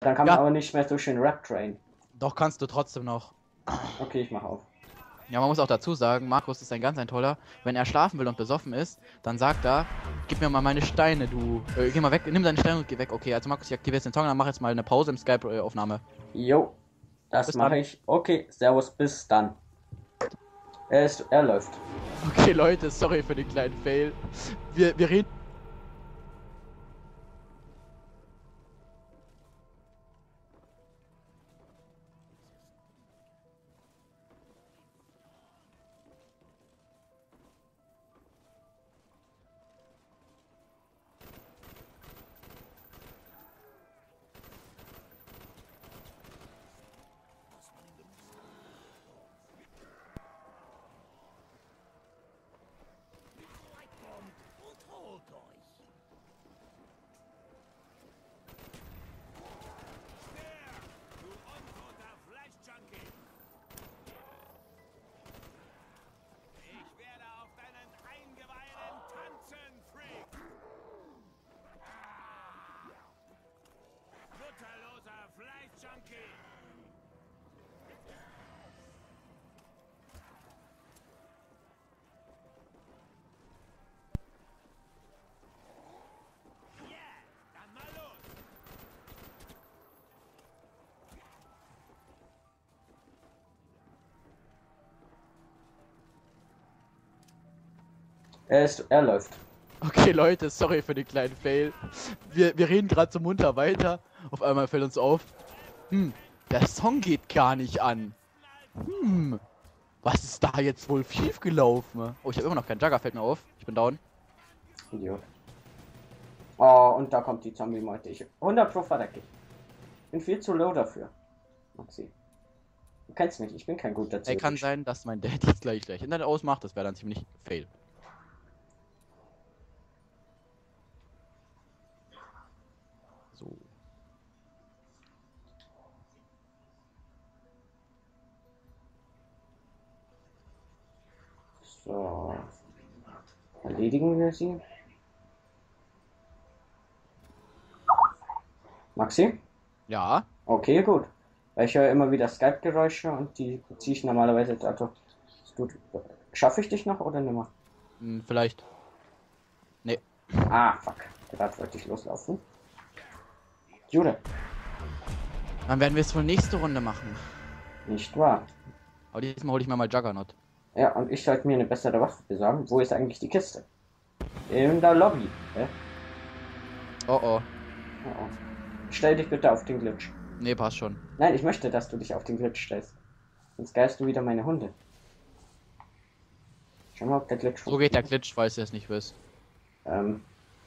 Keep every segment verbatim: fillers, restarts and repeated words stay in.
Dann kann man Ja. aber nicht mehr so schön Rap trainen. Doch kannst du trotzdem noch. Okay, ich mach auf. Ja, man muss auch dazu sagen, Markus ist ein ganz ein toller. Wenn er schlafen will und besoffen ist, dann sagt er, gib mir mal meine Steine, du. Äh, geh mal weg, nimm deine Steine und geh weg. Okay, also Markus, ich aktiviere jetzt den Song, dann mach jetzt mal eine Pause im Skype-Aufnahme. Jo, das Bis mache dann. ich. Okay, servus, bis dann. Er ist, er läuft. Okay, Leute, sorry für den kleinen Fail. Wir, wir reden. Er ist, er läuft. Okay, Leute, sorry für den kleinen Fail. Wir, wir reden gerade so munter weiter. Auf einmal fällt uns auf, hm, der Song geht gar nicht an. Hm, was ist da jetzt wohl schief gelaufen? Oh, ich habe immer noch keinen Jugger, fällt mir auf. Ich bin down. Idiot. Oh, und da kommt die Zombie-Meute. Ich hundert Pro verdecke ich. Bin viel zu low dafür. Maxi. Du kennst mich, ich bin kein guter Ey, kann Zielfisch. sein, dass mein Dad jetzt gleich gleich Internet ausmacht. Das wäre dann ziemlich fail. So. So. Erledigen wir sie. Maxi? Ja. Okay, gut. Weil ich höre immer wieder Skype-Geräusche und die ziehe ich normalerweise jetzt also. Schaffe ich dich noch oder nimmer? Hm, vielleicht. Nee. Ah, fuck. Gerade wollte ich loslaufen. Jude. Dann werden wir es wohl nächste Runde machen. Nicht wahr? Aber diesmal hole ich mir mal Juggernaut. Ja, und ich sollte mir eine bessere Waffe besorgen. Wo ist eigentlich die Kiste? In der Lobby. Hä? Oh oh. Oh, oh. Stell dich bitte auf den Glitch. Nee, passt schon. Nein, ich möchte, dass du dich auf den Glitch stellst. Sonst geilst du wieder meine Hunde. Schau mal, ob der Glitch So geht der Glitch, falls ihr es nicht wisst. Ähm,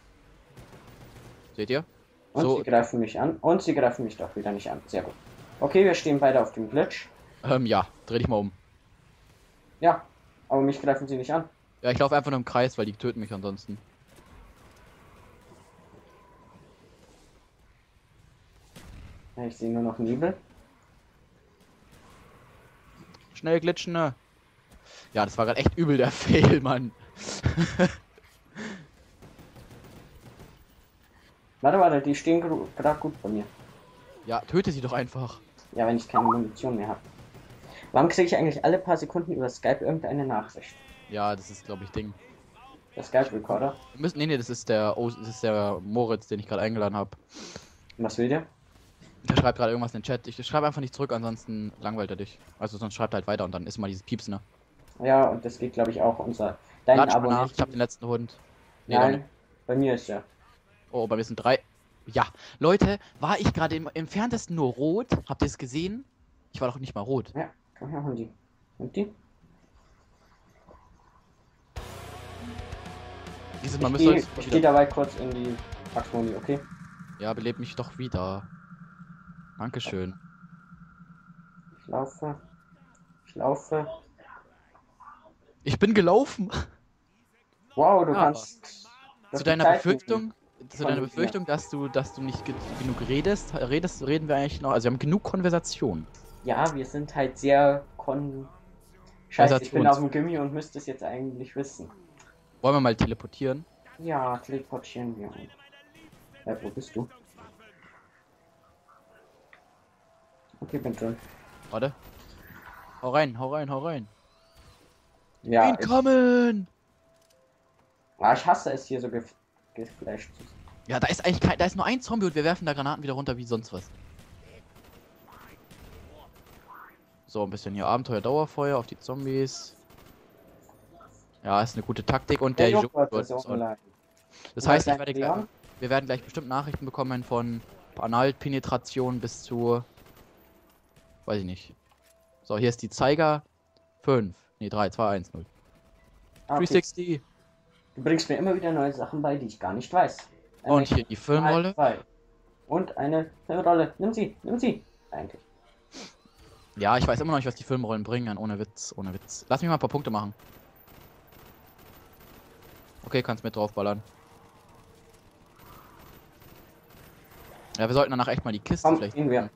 Seht ihr? und So. sie greifen mich an. Und sie greifen mich doch wieder nicht an. Sehr gut. Okay, wir stehen beide auf dem Glitch. Ähm, ja. Dreh dich mal um. Ja, aber mich greifen sie nicht an. Ja, ich laufe einfach nur im Kreis, weil die töten mich ansonsten. Ja, ich sehe nur noch Nebel. Schnell glitschen, ne? Ja, das war gerade echt übel, der Fail, Mann. Warte, warte, die stehen gerade gut bei mir. Ja, töte sie doch einfach. Ja, wenn ich keine Munition mehr habe. Warum kriege ich eigentlich alle paar Sekunden über Skype irgendeine Nachricht? Ja, das ist, glaube ich, Ding. Der Skype-Recorder. Wir müssen, nee, nee, das ist der, oh, das ist der Moritz, den ich gerade eingeladen habe. Und was will der? Der schreibt gerade irgendwas in den Chat. Ich schreibe einfach nicht zurück, ansonsten langweilt er dich. Also sonst schreibt er halt weiter und dann ist immer dieses Pieps, ne? Ja, und das geht, glaube ich, auch unser. Dein Latsch mal Abo nach, nicht. ich hab den letzten Hund. Nee, doch Nein, nicht. bei mir ist er. Oh, bei mir sind drei. Ja, Leute, war ich gerade im entferntesten nur rot? Habt ihr es gesehen? Ich war doch nicht mal rot. Ja, komm her, Hundi. Und die? Dieses Mal Ich müsst ihr gehe jetzt geh wieder... dabei kurz in die Packmoni, okay? Ja, belebt mich doch wieder. Dankeschön. Ich laufe. Ich laufe. Ich bin gelaufen. Wow, du Ja, kannst. Zu die deiner Zeit Befürchtung, zu Von deiner mir. Befürchtung, dass du, dass du nicht ge genug redest, redest, reden wir eigentlich noch. Also wir haben genug Konversation. Ja, wir sind halt sehr kon. Scheiße, ich bin Konversations- auf dem Gimmi und müsste es jetzt eigentlich wissen. Wollen wir mal teleportieren? Ja, teleportieren wir uns. Ja, wo bist du? Okay, bin drin. Warte. Hau rein, hau rein, hau rein. Ja, ich, Incoming! ah, ich hasse es hier so gef geflasht zu sein. Ja, da ist eigentlich kein, da ist nur ein Zombie und wir werfen da Granaten wieder runter wie sonst was. So, ein bisschen hier Abenteuer-Dauerfeuer auf die Zombies. Ja, ist eine gute Taktik und der, Der der Joghurt Joghurt ist ist on. online. Das heißt, ich Was werde sagt gleich, Leon? wir werden gleich bestimmt Nachrichten bekommen von Analpenetration bis zu, weiß ich nicht. So, hier ist die Zeiger. fünf. Ne, drei, zwei, eins, null. Ah, okay. dreihundertsechzig. Du bringst mir immer wieder neue Sachen bei, die ich gar nicht weiß. Und Eine hier die Filmrolle. zwei. Und eine Filmrolle. Nimm sie, nimm sie. Eigentlich. Ja, ich weiß immer noch nicht, was die Filmrollen bringen. Ohne Witz, ohne Witz. Lass mich mal ein paar Punkte machen. Okay, kannst mit draufballern. Ja, wir sollten danach echt mal die Kiste Komm, vielleicht. gehen wir.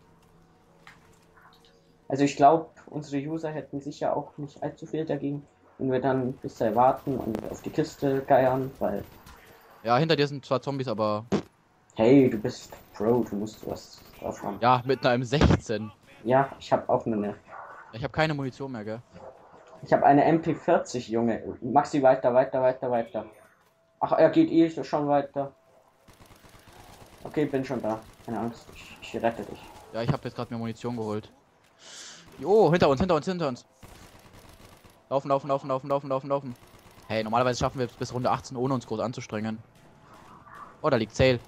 Also ich glaube, unsere User hätten sicher auch nicht allzu viel dagegen, wenn wir dann bis sie warten und auf die Kiste geiern, weil... Ja, hinter dir sind zwar Zombies, aber... Hey, du bist Pro, du musst was drauf haben. Ja, mit einer M sechzehn. Ja, ich habe auch eine... Ich habe keine Munition mehr, gell? Ich habe eine M P vierzig, Junge. Maxi, weiter, weiter, weiter, weiter. Ach, er geht eh schon weiter. Okay, bin schon da. Keine Angst, ich, ich rette dich. Ja, ich habe jetzt gerade mir Munition geholt. Jo, hinter uns, hinter uns, hinter uns. Laufen, laufen, laufen, laufen, laufen, laufen, laufen. Hey, normalerweise schaffen wir es bis Runde achtzehn, ohne uns groß anzustrengen. Oh, da liegt Sale.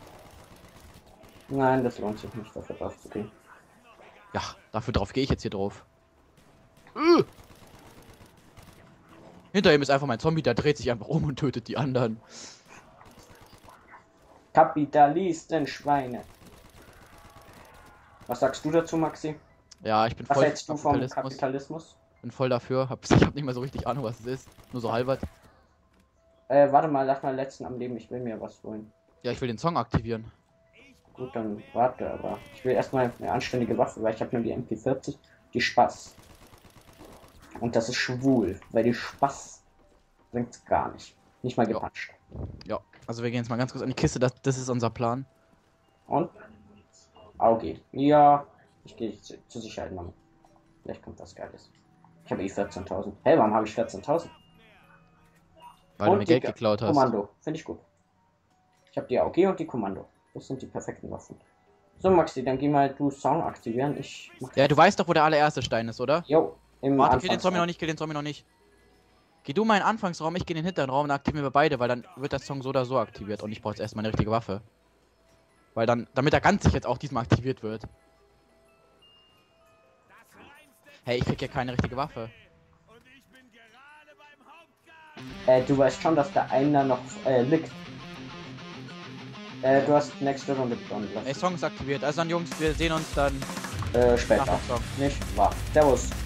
Nein, das lohnt sich nicht, dafür drauf zu gehen. Ja, dafür drauf gehe ich jetzt hier drauf. Uh! Hinter ihm ist einfach mein Zombie, der dreht sich einfach um und tötet die anderen. Kapitalisten, Schweine. Was sagst du dazu, Maxi? Ja, ich bin Was voll hältst du vom Kapitalismus. Kapitalismus? Bin voll dafür. Hab, ich hab nicht mal so richtig Ahnung, was es ist. Nur so halbert. Äh, warte mal, lass mal letzten am Leben, ich will mir was holen. Ja, ich will den Song aktivieren. Gut, dann warte, aber ich will erstmal eine anständige Waffe, weil ich habe nur die M P vierzig, die Spaß. Und das ist schwul, weil die Spaß bringt's gar nicht. Nicht mal Ja. gepanscht. Ja, also wir gehen jetzt mal ganz kurz an die Kiste. Das, das ist unser Plan. Und? Auge. Ja, ich gehe zu, zur Sicherheit machen. Vielleicht kommt was Geiles. Ich habe eh vierzehntausend. Hey, warum habe ich vierzehntausend? Weil du Und mir die Geld geklaut hast. Kommando, finde ich gut. Ich habe die A U G und die Kommando. Das sind die perfekten Waffen. So, Maxi, dann geh mal du Song aktivieren. Ich mach Ja, du weißt doch, wo der allererste Stein ist, oder? Jo, im Warte, kill den Zombie noch Anfangsraum. nicht, kill den Zombie noch nicht. Geh du mal in den Anfangsraum, ich geh in den hinteren Raum, dann aktivieren wir beide, weil dann wird der Song so oder so aktiviert und ich brauche jetzt erstmal eine richtige Waffe. Weil dann, damit er ganz sicher jetzt auch diesmal aktiviert wird. Hey, ich krieg ja keine richtige Waffe. Äh, du weißt schon, dass da einer noch äh, liegt. Äh, du hast nächste Runde begonnen. Ey, Song ist aktiviert. Also dann, Jungs, wir sehen uns dann Äh, nach später. dem Song. Nicht wahr. Servus.